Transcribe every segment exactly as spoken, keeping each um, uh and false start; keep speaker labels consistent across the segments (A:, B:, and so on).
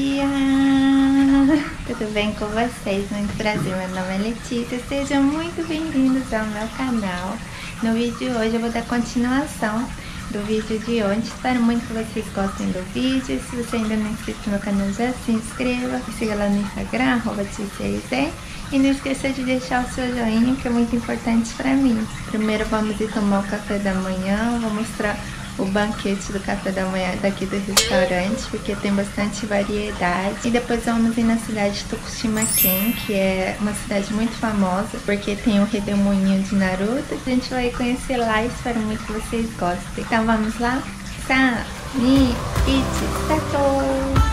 A: dia! Tudo bem com vocês? Muito prazer, meu nome é Letícia. Sejam muito bem-vindos ao meu canal. No vídeo de hoje eu vou dar continuação do vídeo de ontem. Espero muito que vocês gostem do vídeo. Se você ainda não é inscrito no meu canal, já se inscreva. Me siga lá no Instagram, arroba Ticiaizé. E não esqueça de deixar o seu joinha, que é muito importante pra mim. Primeiro vamos ir tomar o café da manhã. Vou mostrar o banquete do café da manhã daqui do restaurante, porque tem bastante variedade. E depois vamos ir na cidade de Tokushima-ken, que é uma cidade muito famosa, porque tem o redemoinho de Naruto. A gente vai conhecer lá e espero muito que vocês gostem. Então vamos lá? Sa, ni, ichi, start!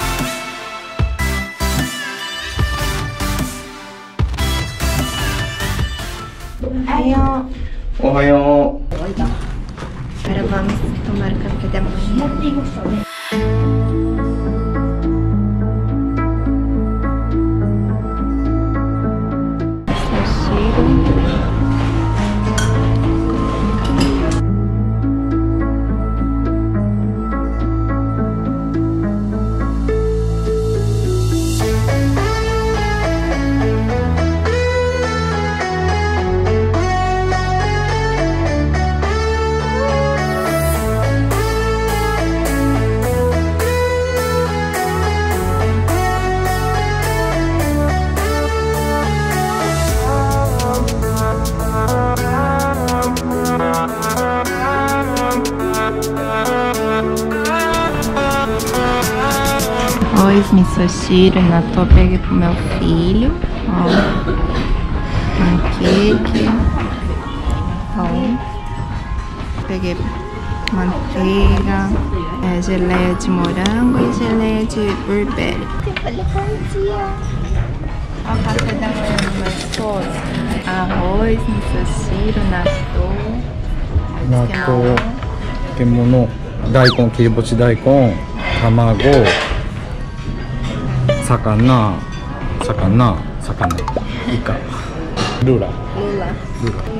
A: Ohayou.
B: Ohayou.
A: Agora vamos tomar o café da manhã. Arroz, misoshiro, natô, peguei pro meu filho. Ó, panqueque. Ó, peguei manteiga, é, geleia de morango e geleia de blueberry. Ó, o café da manhã do meu esposo. Arroz, misoshiro, natô.
B: Natô, kemono, daikon, kiribochi daikon, tamago. Sakana, sakana, sakana, ika, lula,
A: Lula.
B: lula.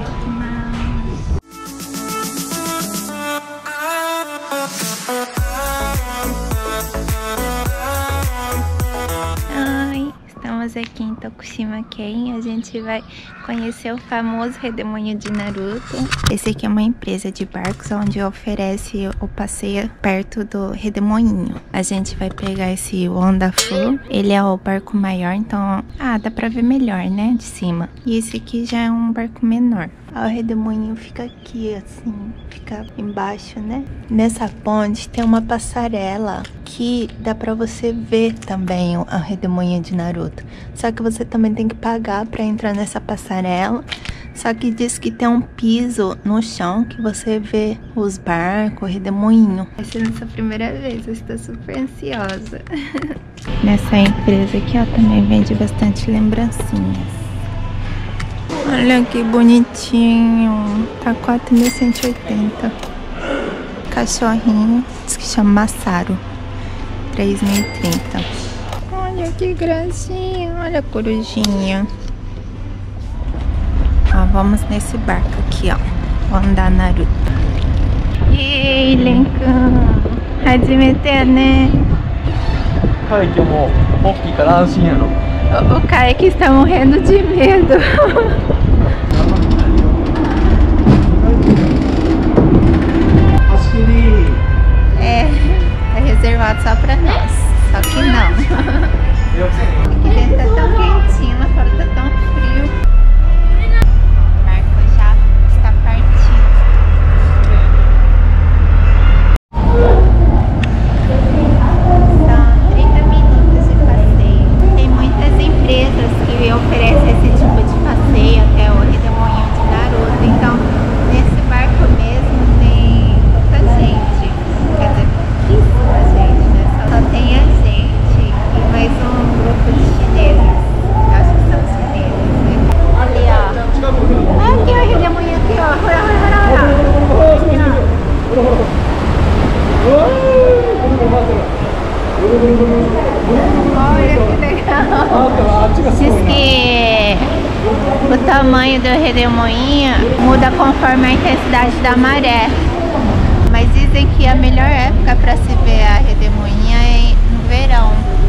A: Oi, estamos aqui em Tokushima-ken. A gente vai conhecer o famoso redemoinho de Naruto. Esse aqui é uma empresa de barcos onde oferece o passeio perto do redemoinho. A gente vai pegar esse Wonderful. Ele é o barco maior, então ah, dá pra ver melhor, né, de cima. E esse aqui já é um barco menor. O redemoinho fica aqui, assim, fica embaixo, né? Nessa ponte tem uma passarela que dá pra você ver também o redemoinho de Naruto. Só que você também tem que pagar pra entrar nessa passarela. Só que diz que tem um piso no chão que você vê os barcos, o redemoinho. Essa é a nossa primeira vez, eu estou super ansiosa. Nessa empresa aqui, ó, também vende bastante lembrancinhas. Olha que bonitinho. Tá quatro mil cento e oitenta. Cachorrinho. Diz que chama Masaru. três mil e trinta. Olha que gracinha. Olha a corujinha. Ó, vamos nesse barco aqui, ó. Vou andar Naruto. Ei, Lenkan. Hajimete né? O Kaique está morrendo de medo. É, é reservado só pra nós. Só que não. Aqui dentro tá tão quentinho, lá fora tá tão frio. O barco já está partindo. São trinta minutos de passeio. Tem muitas empresas que oferecem esse tipo de passeio até o redemoinho de Naruto. Então, nesse barco mesmo tem pouca gente. Quer dizer, pouquíssima gente, né? Só, só tem a gente e mais um grupo de chineses. Eu acho que são chineses, né? Ali, ó. Aqui, ó, o redemoinho aqui, ó. Olha, olha, olha, olha. Olha que legal. Diz que o tamanho do redemoinho muda conforme a intensidade da maré. Mas dizem que a melhor época para se ver a redemoinha é no verão.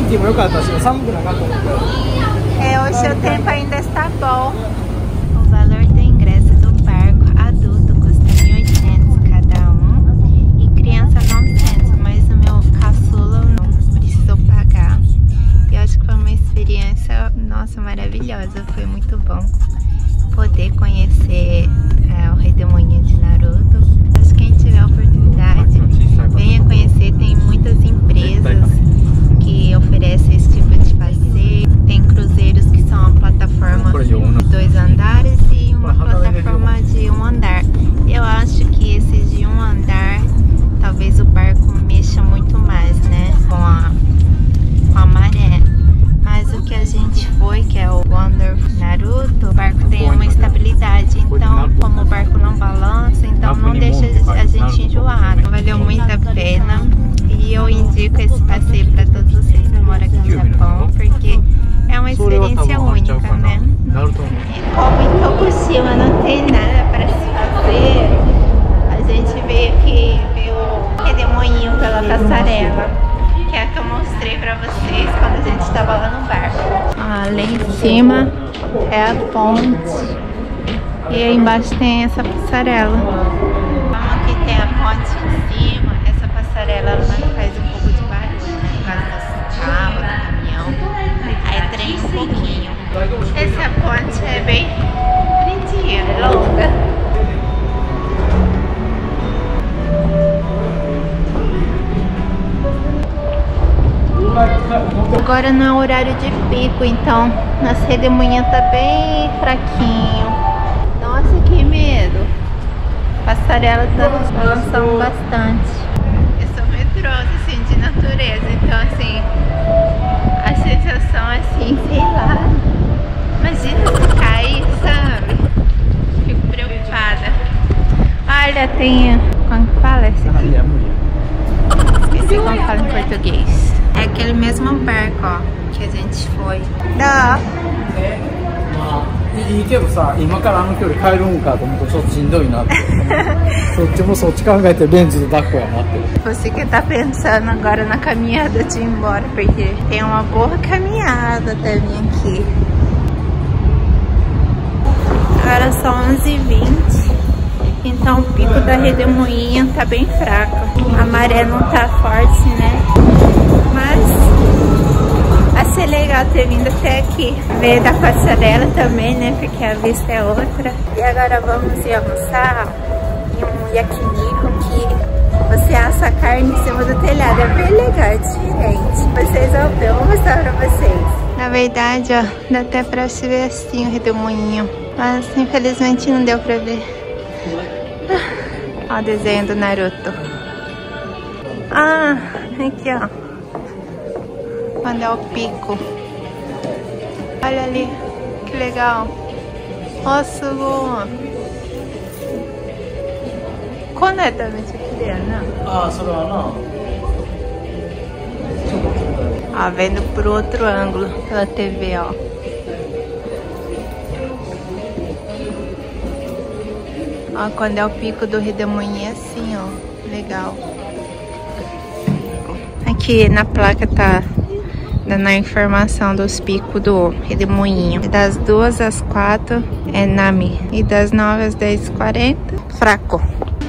C: 気も良かったし、寒くなかったので。
A: É, hoje o tempo ainda está bom. O valor do ingresso do barco adulto custa mil e oitocentos cada um e criança novecentos, mas o meu caçula não precisou pagar. E eu acho que foi uma experiência, nossa, maravilhosa. Foi muito bom poder conhecer é, o Redemoinho de Naruto. Acho que quem tiver a oportunidade, venha conhecer. Tem muitas empresas que oferecem esse tipo de passeio. Tem cruzeiros que são uma plataforma de dois andares e uma plataforma de um andar. Eu acho que esses de um andar, talvez o barco mexa muito mais, né, com a, com a maré. Mas o que a gente foi, que é o Wonder Naruto, o barco tem uma estabilidade. Então, como o barco não balança, então não deixa a gente enjoado. Valeu muito a pena. E eu indico esse passeio para todos vocês que moram aqui no Japão, porque é uma experiência única, né? E como em Tokushima não tem nada para se fazer, a gente veio aqui ver o Redemoinho pela passarela, que é a que eu mostrei para vocês quando a gente estava lá no barco. Ah, lá em cima é a ponte e aí embaixo tem essa passarela. Como aqui tem a ponte em cima, essa passarela ela faz um pouco de barulho, né? Por causa do carro, do caminhão. Aí treme um pouquinho. Essa ponte é bem bonitinha, é longa. Agora não é horário de pico, então nosso redemoinho tá bem fraquinho. Nossa, que medo. A passarela tá balançando bastante. Eu sou medrosa, assim, de natureza, então assim, a sensação assim, sei lá, imagina se cair, sabe? Fico preocupada. Olha, tem, como que fala esse aqui? Esqueci como fala em português. É aquele mesmo barco, ó, que a gente foi. Dá.
C: いいけどさ、今からあの距離帰るんかと思うとちょっとしんどいなって。そっちもそっち考えてベンチと抱っこやなって。
A: Você que tá pensando agora na caminhada de ir embora, porque tem uma boa caminhada até vir aqui. Agora são onze e vinte, então o pico da Redemoinho tá bem fraco. A maré não tá forte, né? Mas vai ser legal ter vindo até aqui. Ver da passarela também, né? Porque a vista é outra. E agora vamos ir almoçar em um yakiniku que você assa a carne em cima do telhado. É bem legal, é diferente. Vocês vão ver, eu vou mostrar pra vocês. Na verdade, ó, dá até pra se ver assim o Redemoinho. Mas infelizmente não deu pra ver. Ó o desenho do Naruto. Ah, aqui ó. Quando é o pico. Olha ali, que legal. Nossa, Lu. Honestamente, que é, né?
C: Ah, isso não.
A: Ó, vendo por outro ângulo pela T V, ó. Ó, quando é o pico do Redemoinho é assim, ó. Legal. Aqui na placa tá dando a informação dos picos do Redemoinho. Das duas às quatro é Nami. E das nove às dez e quarenta, fraco.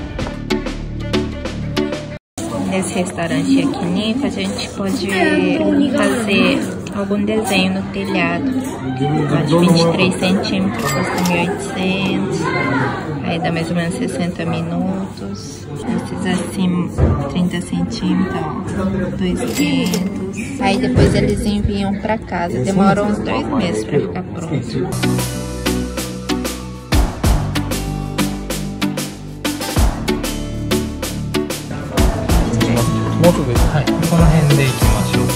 A: Nesse restaurante yakiniku a gente pode fazer algum desenho no telhado. De vinte e três centímetros custa mil e oitocentos. Aí dá mais ou menos sessenta minutos. Esses assim, trinta centímetros, ó, dois mil e quinhentos. Aí depois eles enviam pra casa. Demora uns dois meses pra ficar pronto.
C: もうすぐです。はい。この辺で行きましょう。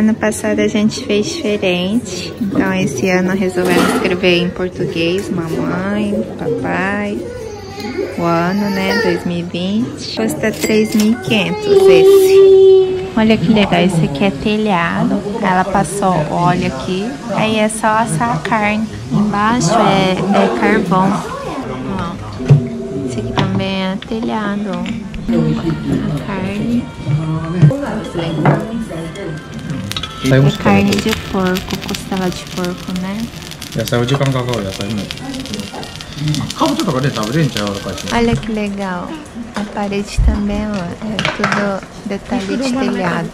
A: Ano passado a gente fez diferente, então esse ano resolvemos escrever em português, mamãe, papai, o ano, né, dois mil e vinte. Custa três mil e quinhentos esse. Olha que legal, esse aqui é telhado, ela passou óleo aqui, aí é só assar a carne. Embaixo é, é carvão. Ó, esse aqui também é telhado, a carne. É carne de porco, costela de porco, né? Olha que legal. A parede também, ó, é tudo detalhe de telhado.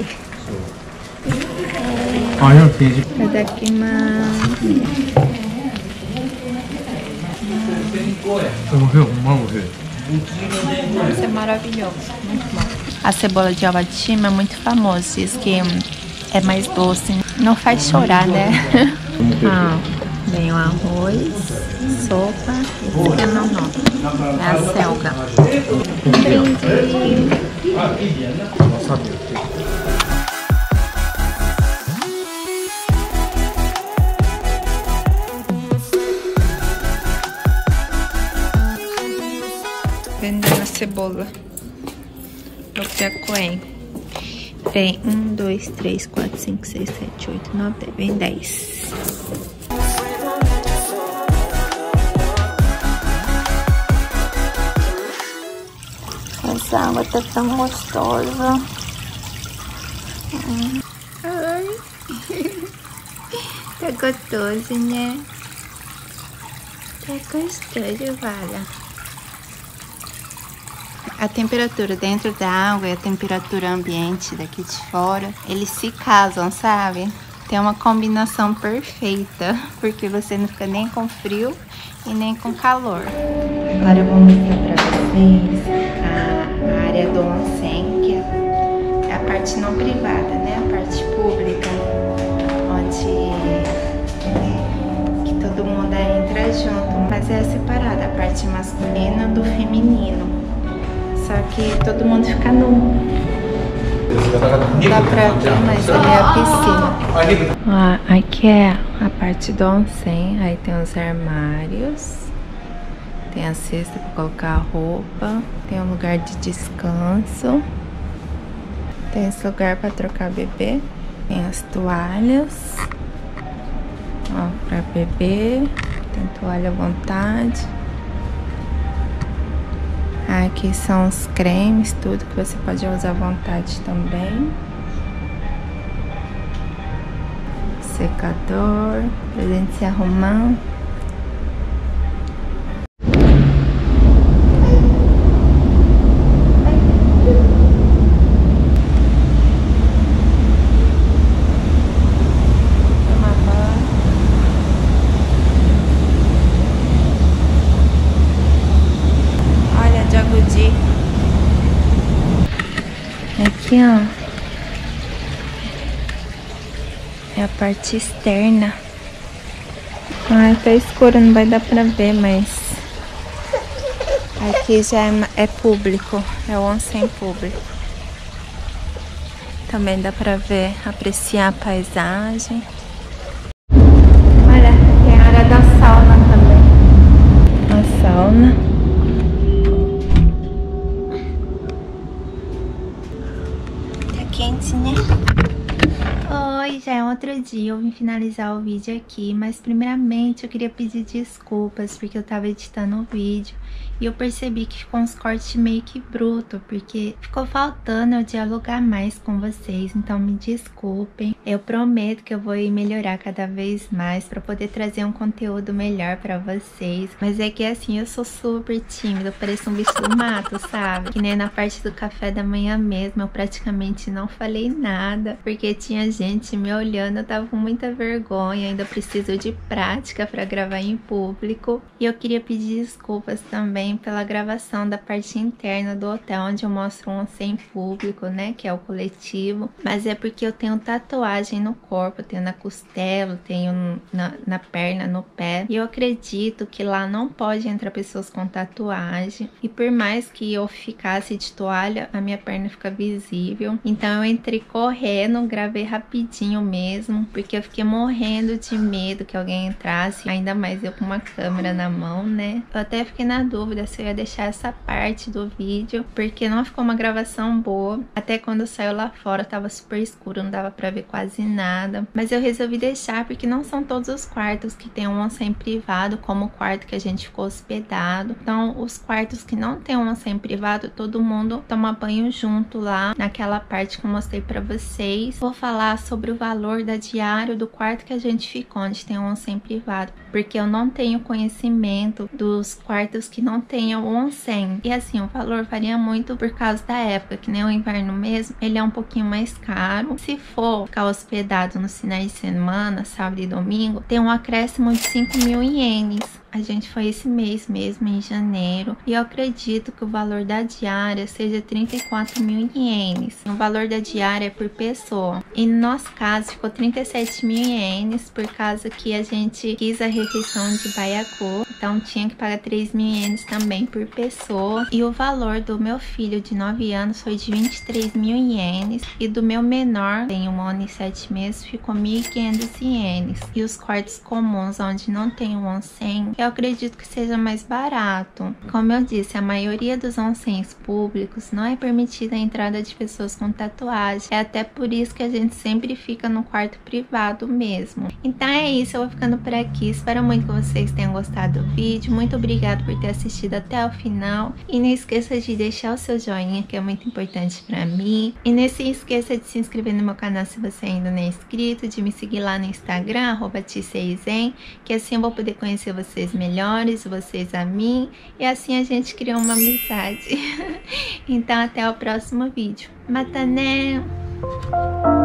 A: Isso é maravilhoso, muito bom. A cebola de Alvatima é muito famosa, diz que é mais doce, não faz chorar, né? Ah, vem o arroz, sopa, esse é meu nome, é a selga. Brinde! Vendendo a cebola no Piacoém. Vem um, dois, três, quatro, cinco, seis, sete, oito, nove, dez. Vem dez. Essa água tá tão gostosa. Ai. Tá gostoso, né? Tá gostoso, Vala. A temperatura dentro da água e a temperatura ambiente daqui de fora, eles se casam, sabe? Tem uma combinação perfeita, porque você não fica nem com frio e nem com calor. Agora eu vou mostrar pra vocês a área do onsen, que é a parte não privada, né? A parte pública, onde que todo mundo entra junto, mas é separada a parte masculina do feminino. Só que todo mundo fica nu. Dá pra ver, mas ali é a piscina. Ó, aqui é a parte do onsen. Aí tem os armários. Tem a cesta pra colocar a roupa. Tem um lugar de descanso. Tem esse lugar pra trocar bebê. Tem as toalhas. Ó, pra bebê. Tem toalha à vontade. Aqui são os cremes, tudo que você pode usar à vontade também. Secador, pra gente se arrumar. Aqui, ó, é a parte externa. Ai, tá escuro, não vai dar pra ver, mas aqui já é, é público, é o onsen público. Também dá pra ver, apreciar a paisagem. Olha, tem a área da sauna também. A sauna. Quente, né? Oi, já é outro dia, eu vim finalizar o vídeo aqui, mas primeiramente eu queria pedir desculpas porque eu tava editando o vídeo e eu percebi que ficou uns cortes meio que bruto, porque ficou faltando eu dialogar mais com vocês, então me desculpem. Eu prometo que eu vou melhorar cada vez mais pra poder trazer um conteúdo melhor pra vocês, mas é que assim, eu sou super tímida, eu pareço um bicho do mato, sabe? Que nem na parte do café da manhã mesmo, eu praticamente não falei nada, porque tinha gente me olhando gravando, eu tava com muita vergonha, ainda preciso de prática para gravar em público. E eu queria pedir desculpas também pela gravação da parte interna do hotel, onde eu mostro um onsen em público, né, que é o coletivo. Mas é porque eu tenho tatuagem no corpo, eu tenho na costela, tenho na, na perna, no pé. E eu acredito que lá não pode entrar pessoas com tatuagem. E por mais que eu ficasse de toalha, a minha perna fica visível. Então eu entrei correndo, gravei rapidinho mesmo, porque eu fiquei morrendo de medo que alguém entrasse, ainda mais eu com uma câmera na mão, né? Eu até fiquei na dúvida se eu ia deixar essa parte do vídeo, porque não ficou uma gravação boa. Até quando saiu lá fora tava super escuro, não dava pra ver quase nada. Mas eu resolvi deixar porque não são todos os quartos que tem um onsen privado, como o quarto que a gente ficou hospedado. Então os quartos que não tem um onsen privado, todo mundo toma banho junto lá, naquela parte que eu mostrei pra vocês. Vou falar sobre o valor da diária do quarto que a gente ficou, onde tem um onsen privado, porque eu não tenho conhecimento dos quartos que não tenham onsen. E assim, o valor varia muito por causa da época, que nem o inverno mesmo, ele é um pouquinho mais caro. Se for ficar hospedado nos finais de semana, sábado e domingo, tem um acréscimo de cinco mil ienes. A gente foi esse mês mesmo, em janeiro, e eu acredito que o valor da diária seja trinta e quatro mil ienes. O valor da diária é por pessoa. E no nosso caso ficou trinta e sete mil ienes, por causa que a gente quis a refeição de baiacu, então tinha que pagar três mil ienes também por pessoa. E o valor do meu filho de nove anos foi de vinte e três mil ienes, e do meu menor, tem um ano e sete meses, ficou mil e quinhentos ienes. E os quartos comuns, onde não tem um onsen, eu acredito que seja mais barato. Como eu disse, a maioria dos onsens públicos não é permitida a entrada de pessoas com tatuagem. É até por isso que a gente sempre fica no quarto privado mesmo. Então é isso, eu vou ficando por aqui. Espero muito que vocês tenham gostado do vídeo. Muito obrigada por ter assistido até o final. E não esqueça de deixar o seu joinha, que é muito importante pra mim. E não se esqueça de se inscrever no meu canal se você ainda não é inscrito, de me seguir lá no Instagram, arroba tceizen, que assim eu vou poder conhecer vocês melhores, vocês a mim, e assim a gente cria uma amizade. Então até o próximo vídeo. Matané!